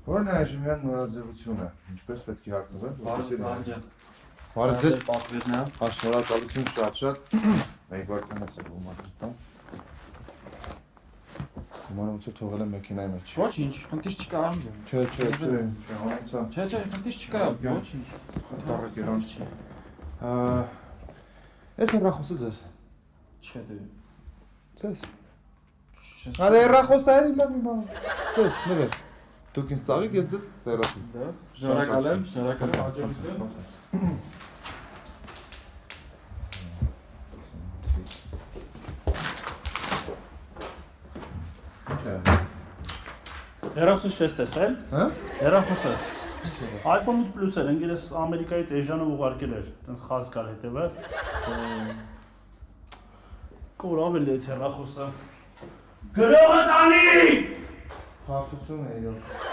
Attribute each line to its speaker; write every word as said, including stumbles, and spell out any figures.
Speaker 1: Որն է այժմյան նորաձևությունը, ինչպես պետք է հագնվել։
Speaker 2: Բարը Սանջան։
Speaker 1: Բարը ձեզ
Speaker 2: պատվերն է։
Speaker 1: Շնորհակալություն շատ-շատ։ Մեկ վարքան ասել գումարը տամ։ Գումարը ոնց է թողել եմ մեքենայի մեջ։
Speaker 2: Ոչինչ, խնդիր չկա անդու։
Speaker 1: Չէ, չէ, չէ, չէ,
Speaker 2: Չէ, չէ, խնդիր չկա, ոչինչ։
Speaker 1: Խնդարը գերան չի։ Ես հեռախոսը ձեզ։
Speaker 2: Չէ դե։
Speaker 1: Ձեզ։ Ադե հեռախոսը այլ լավ իմ բան։ Ձեզ, նվեր։ Դուք ինձ ծաղիկ, ես ձեզ հեռախոս։
Speaker 2: Շնորհակալ եմ, շնորհակալ եմ հաջողություն։
Speaker 3: Հեռախոսս չես տեսել։
Speaker 1: Հա?
Speaker 3: Հեռախոսս։ iPhone eight Plus-ը ընկերս Ամերիկայից Էժանը ուղարկել էր, տենց խազ կար հետևը։ Կոր ավելի է հեռախոսը։ Գրողը տանի։
Speaker 1: Խաղացություն է իրոք։